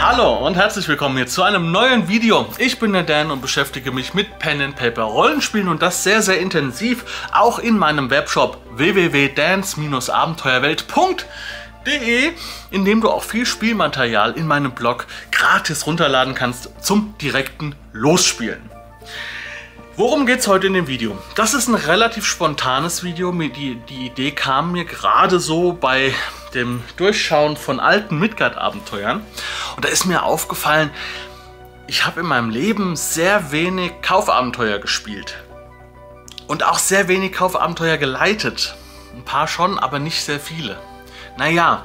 Hallo und herzlich willkommen hier zu einem neuen Video. Ich bin der Dan und beschäftige mich mit Pen and Paper Rollenspielen und das sehr, sehr intensiv, auch in meinem Webshop www.dans-abenteuerwelt.de, in dem du auch viel Spielmaterial in meinem Blog gratis runterladen kannst zum direkten Losspielen. Worum geht es heute in dem Video? Das ist ein relativ spontanes Video. Die Idee kam mir gerade so bei dem Durchschauen von alten Midgard-Abenteuern. Und da ist mir aufgefallen, ich habe in meinem Leben sehr wenig Kaufabenteuer gespielt. Und auch sehr wenig Kaufabenteuer geleitet. Ein paar schon, aber nicht sehr viele. Naja,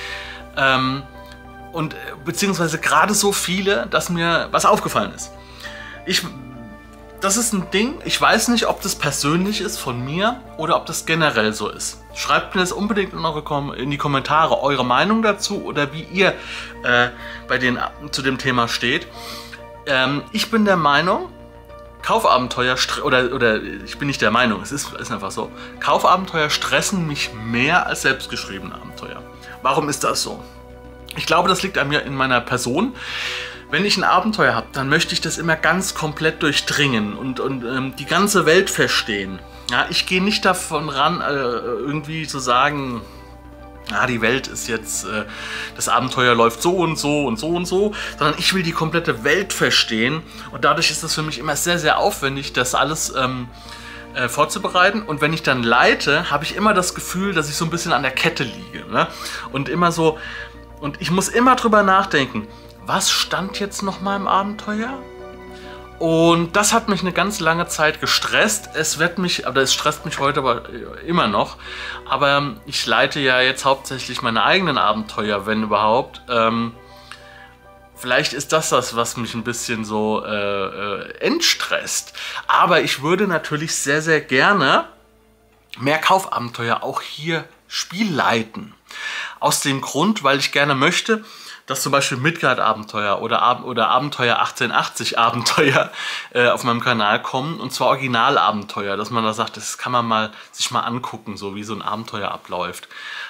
beziehungsweise gerade so viele, dass mir was aufgefallen ist. Das ist ein Ding, ich weiß nicht, ob das persönlich ist von mir oder ob das generell so ist. Schreibt mir das unbedingt in die Kommentare, eure Meinung dazu oder wie ihr zu dem Thema steht. Ich bin der Meinung, Kaufabenteuer, oder ich bin nicht der Meinung, es ist einfach so, Kaufabenteuer stressen mich mehr als selbstgeschriebene Abenteuer. Warum ist das so? Ich glaube, das liegt an mir in meiner Person. Wenn ich ein Abenteuer habe, dann möchte ich das immer ganz komplett durchdringen und die ganze Welt verstehen. Ja, ich gehe nicht davon ran, irgendwie zu sagen, ja, die Welt ist jetzt, das Abenteuer läuft so und so und so und so, sondern ich will die komplette Welt verstehen und dadurch ist es für mich immer sehr, sehr aufwendig, das alles vorzubereiten. Und wenn ich dann leite, habe ich immer das Gefühl, dass ich so ein bisschen an der Kette liege, ne? Und immer so, und ich muss immer drüber nachdenken, was stand jetzt noch mal im Abenteuer? Und das hat mich eine ganz lange Zeit gestresst. Es stresst mich heute aber immer noch. Aber ich leite ja jetzt hauptsächlich meine eigenen Abenteuer, wenn überhaupt. Vielleicht ist das, was mich ein bisschen so entstresst. Aber ich würde natürlich sehr, sehr gerne mehr Kaufabenteuer auch hier spielleiten. Aus dem Grund, weil ich gerne möchte, dass zum Beispiel Midgard-Abenteuer oder Abenteuer 1880 Abenteuer auf meinem Kanal kommen, und zwar Originalabenteuer, dass man da sagt, das kann man sich mal angucken, so wie so ein Abenteuer abläuft.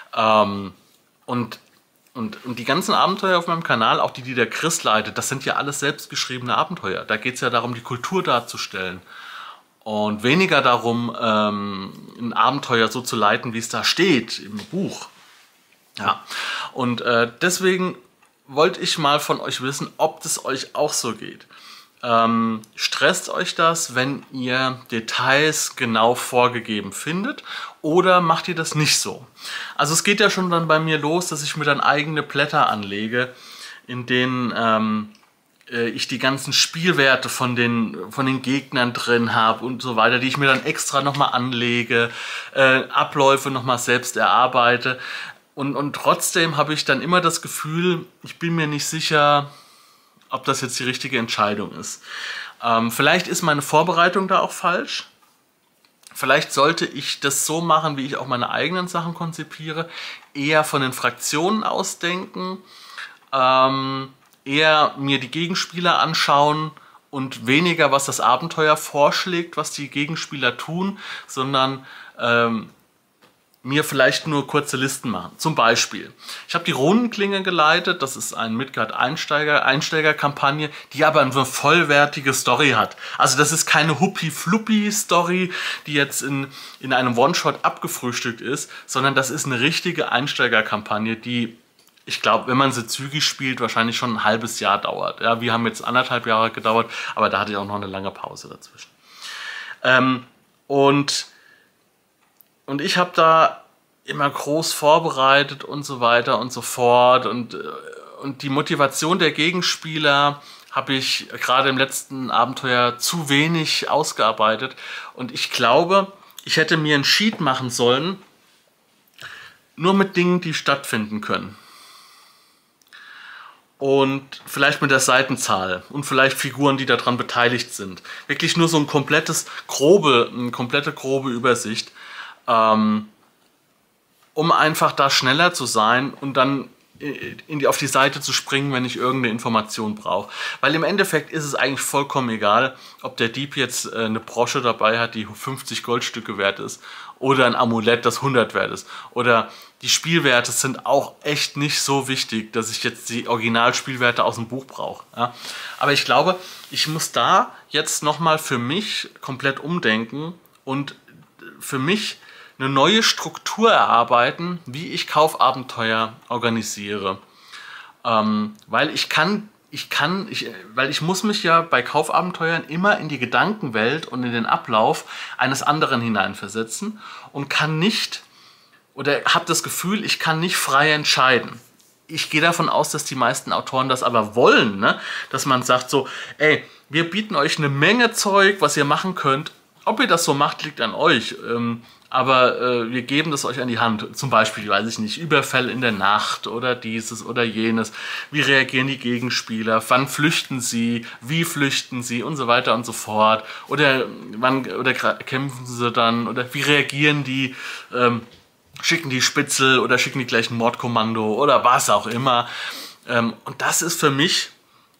Und die ganzen Abenteuer auf meinem Kanal, auch die der Chris leitet, das sind ja alles selbstgeschriebene Abenteuer. Da geht es ja darum, die Kultur darzustellen und weniger darum, ein Abenteuer so zu leiten, wie es da steht im Buch. Ja, und deswegen wollte ich mal von euch wissen, ob das euch auch so geht. Stresst euch das, wenn ihr Details genau vorgegeben findet, oder macht ihr das nicht so? Also es geht ja schon dann bei mir los, dass ich mir dann eigene Blätter anlege, in denen ich die ganzen Spielwerte von den Gegnern drin habe und so weiter, die ich mir dann extra nochmal anlege, Abläufe nochmal selbst erarbeite. Und trotzdem habe ich dann immer das Gefühl, ich bin mir nicht sicher, ob das jetzt die richtige Entscheidung ist. Vielleicht ist meine Vorbereitung da auch falsch. Vielleicht sollte ich das so machen, wie ich auch meine eigenen Sachen konzipiere. Eher von den Fraktionen ausdenken, eher mir die Gegenspieler anschauen und weniger, was das Abenteuer vorschlägt, was die Gegenspieler tun, sondern mir vielleicht nur kurze Listen machen. Zum Beispiel, ich habe die Runenklinge geleitet, das ist eine Midgard-Einsteiger-Kampagne, die aber eine vollwertige Story hat. Also das ist keine Huppi-Fluppi-Story, die jetzt in einem One-Shot abgefrühstückt ist, sondern das ist eine richtige Einsteiger-Kampagne, die, ich glaube, wenn man sie zügig spielt, wahrscheinlich schon ein halbes Jahr dauert. Ja, wir haben jetzt 1,5 Jahre gedauert, aber da hatte ich auch noch eine lange Pause dazwischen. Und ich habe da immer groß vorbereitet und so weiter und so fort. Und die Motivation der Gegenspieler habe ich gerade im letzten Abenteuer zu wenig ausgearbeitet. Und ich glaube, ich hätte mir ein Sheet machen sollen, nur mit Dingen, die stattfinden können. Und vielleicht mit der Seitenzahl und vielleicht Figuren, die daran beteiligt sind. Wirklich nur so eine komplette grobe Übersicht. Um einfach da schneller zu sein und dann auf die Seite zu springen, wenn ich irgendeine Information brauche. Weil im Endeffekt ist es eigentlich vollkommen egal, ob der Dieb jetzt eine Brosche dabei hat, die 50 Goldstücke wert ist, oder ein Amulett, das 100 wert ist. Oder die Spielwerte sind auch echt nicht so wichtig, dass ich jetzt die Originalspielwerte aus dem Buch brauche. Ja? Aber ich glaube, ich muss da jetzt nochmal für mich komplett umdenken und für mich eine neue Struktur erarbeiten, wie ich Kaufabenteuer organisiere. Weil ich muss mich ja bei Kaufabenteuern immer in die Gedankenwelt und in den Ablauf eines anderen hineinversetzen und kann nicht, oder habe das Gefühl, ich kann nicht frei entscheiden. Ich gehe davon aus, dass die meisten Autoren das aber wollen, ne? Dass man sagt so, ey, wir bieten euch eine Menge Zeug, was ihr machen könnt. Ob ihr das so macht, liegt an euch. Aber wir geben das euch an die Hand. Zum Beispiel, weiß ich nicht, Überfälle in der Nacht oder dieses oder jenes. Wie reagieren die Gegenspieler? Wann flüchten sie? Wie flüchten sie? Und so weiter und so fort. Oder kämpfen sie dann? Oder wie reagieren die? Schicken die Spitzel oder schicken die gleich ein Mordkommando oder was auch immer. Und das ist für mich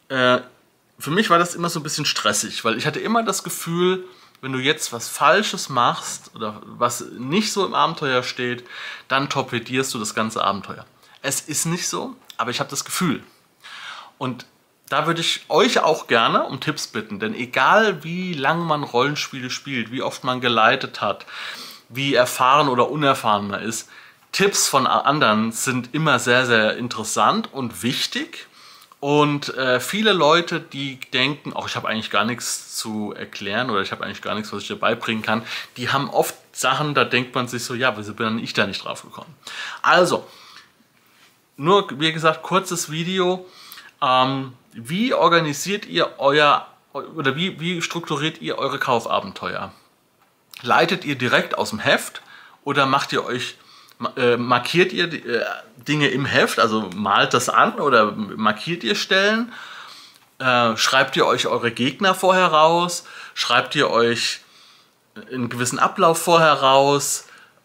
war das immer so ein bisschen stressig, weil ich hatte immer das Gefühl, wenn du jetzt was Falsches machst oder was nicht so im Abenteuer steht, dann torpedierst du das ganze Abenteuer. Es ist nicht so, aber ich habe das Gefühl. Und da würde ich euch auch gerne um Tipps bitten, denn egal wie lange man Rollenspiele spielt, wie oft man geleitet hat, wie erfahren oder unerfahren man ist, Tipps von anderen sind immer sehr, sehr interessant und wichtig. Und viele Leute, die denken, ich habe eigentlich gar nichts zu erklären oder ich habe eigentlich gar nichts, was ich dir beibringen kann, die haben oft Sachen, da denkt man sich so, ja, wieso bin ich da nicht drauf gekommen? Also, nur wie gesagt, kurzes Video. Wie organisiert ihr wie strukturiert ihr eure Kaufabenteuer? Leitet ihr direkt aus dem Heft oder markiert ihr Dinge im Heft, also malt das an oder markiert ihr Stellen? Schreibt ihr euch eure Gegner vorher raus? Schreibt ihr euch einen gewissen Ablauf vorher raus?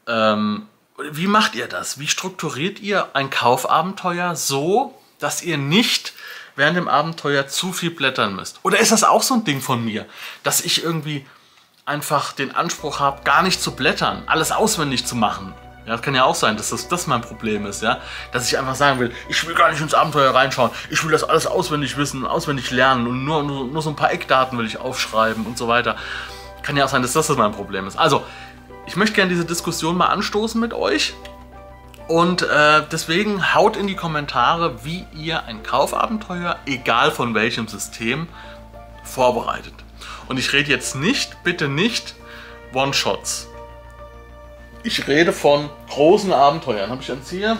Wie macht ihr das? Wie strukturiert ihr ein Kaufabenteuer so, dass ihr nicht während dem Abenteuer zu viel blättern müsst? Oder ist das auch so ein Ding von mir, dass ich irgendwie einfach den Anspruch habe, gar nicht zu blättern, alles auswendig zu machen? Ja, das kann ja auch sein, dass das mein Problem ist, ja? Dass ich einfach sagen will, ich will gar nicht ins Abenteuer reinschauen, ich will das alles auswendig wissen, auswendig lernen und nur so ein paar Eckdaten will ich aufschreiben und so weiter. Kann ja auch sein, dass das mein Problem ist. Also, ich möchte gerne diese Diskussion mal anstoßen mit euch und deswegen haut in die Kommentare, wie ihr ein Kaufabenteuer, egal von welchem System, vorbereitet. Und ich rede jetzt bitte nicht One-Shots. Ich rede von großen Abenteuern. Habe ich eins hier?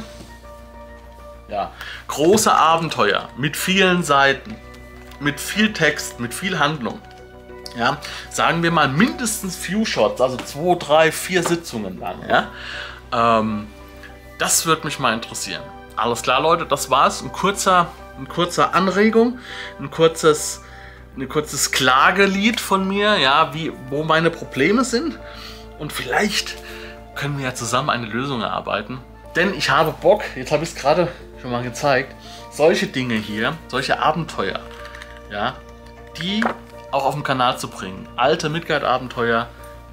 Ja, große Abenteuer mit vielen Seiten, mit viel Text, mit viel Handlung. Ja, sagen wir mal mindestens Few Shots, also 2, 3, 4 Sitzungen lang. Ja? Das würde mich mal interessieren. Alles klar, Leute, das war's. Ein kurzer Anregung, ein kurzes Klagelied von mir, ja, wo meine Probleme sind. Und vielleicht können wir ja zusammen eine Lösung erarbeiten. Denn ich habe Bock, jetzt habe ich es gerade schon mal gezeigt, solche Dinge hier, solche Abenteuer, ja, die auch auf dem Kanal zu bringen. Alte Midgard-Abenteuer,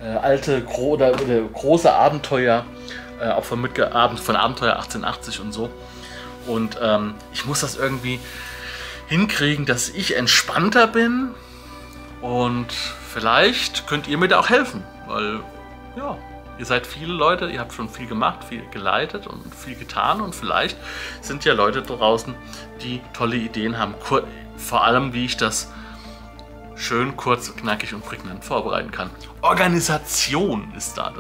große Abenteuer, auch von Abenteuer 1880 und so. Und ich muss das irgendwie hinkriegen, dass ich entspannter bin und vielleicht könnt ihr mir da auch helfen, weil ja, ihr seid viele Leute, ihr habt schon viel gemacht, viel geleitet und viel getan und vielleicht sind ja Leute draußen, die tolle Ideen haben, vor allem wie ich das schön kurz, knackig und prägnant vorbereiten kann. Organisation ist da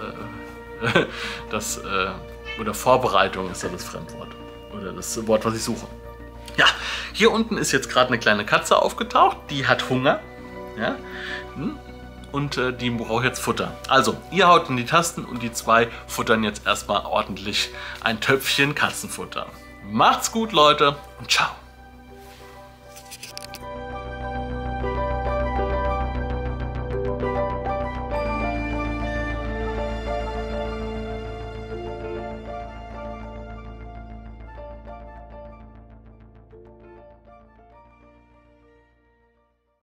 oder Vorbereitung ist da das Fremdwort oder das Wort, was ich suche. Ja, hier unten ist jetzt gerade eine kleine Katze aufgetaucht, die hat Hunger, ja, und die braucht jetzt Futter. Also, ihr haut in die Tasten und die zwei futtern jetzt erstmal ordentlich ein Töpfchen Katzenfutter. Macht's gut, Leute, und ciao.